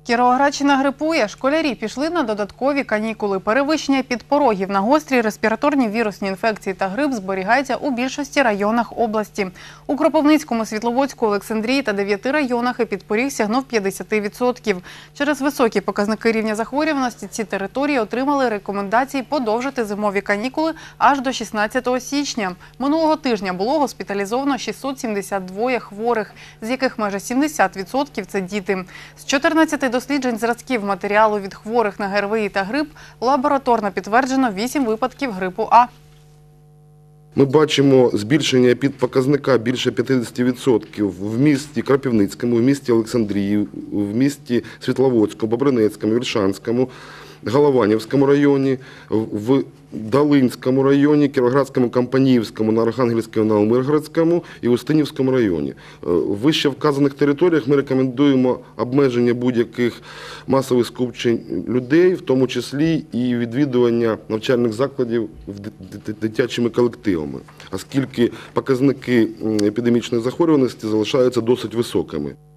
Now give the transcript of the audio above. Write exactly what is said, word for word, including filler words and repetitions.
Кіровоградщина грипує. Школярі пішли на додаткові канікули. Перевищення підпорогів на гострі респіраторні вірусні інфекції та грип зберігається у більшості районах області. У Кропивницькому, Світловодську, Олександрії та дев'яти районах епідпоріг сягнув п'ятдесят відсотків. Через високі показники рівня захворюваності ці території отримали рекомендації подовжити зимові канікули аж до шістнадцятого січня. Минулого тижня було госпіталізовано шістсот сімдесят два хворих, з яких майже сімдесят відсотків – це діти. З чотирнадцяти досліджень зразків матеріалу від хворих на ГРВІ та грип лабораторно підтверджено вісім випадків грипу А. Ми бачимо збільшення епідпоказника більше п'ятдесят відсотків в місті Кропивницькому, в місті Олександрії, в місті Світловодську, Бобринецькому, Віршанському, Голованівському районі, в Долинському районі, Кіровоградському, Компаніївському, на Архангельському, на Миргородському і Устинівському районі. В вище вказаних територіях ми рекомендуємо обмеження будь-яких масових скупчень людей, в тому числі і відвідування навчальних закладів дитячими колективами, оскільки показники епідемічної захворюваності залишаються досить високими.